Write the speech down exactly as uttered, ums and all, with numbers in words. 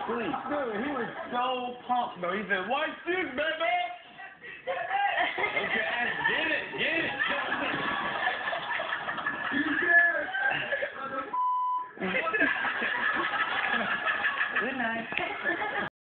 Dude, dude, he was so pumped, though. He said, white shoes, baby! Okay, get it, get it. Good night.